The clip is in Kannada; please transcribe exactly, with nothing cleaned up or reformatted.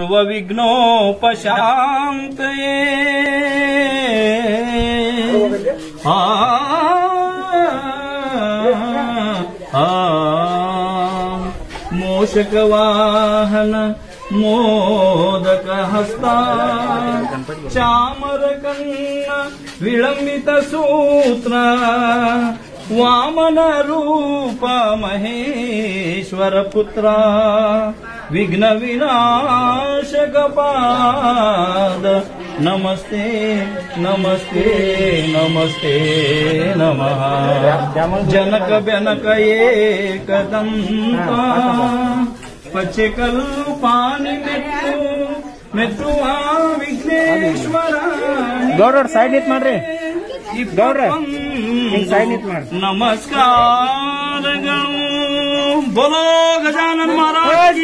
सर्वविघ्नोपशान्तये आ आ मूषकवाहन मोदकहस्ता चामरकर्ण विलम्बितसूत्र वामन रूप महेश्वर पुत्र विघ्न विनाशक पाद नमस्ते नमस्ते नमस्ते नमः जनक बेनक एकदंत पचकल पानी मेट्टु ಮೆತ್ತುವ ವಿಘ್ನೇಶ್ವರ ಗೌಡ್ರ ಸೈಡ್ ನಿಂತ್ ಮಾಡ್ರಿ ಗೌಡ್ರ ಸೈಡ್ ನಿಂತ್ ಮಾಡ್ರಿ ನಮಸ್ಕಾರಗಳು ಬೋಲೋ ಗಜಾನನ ಮಹಾರಾಜ್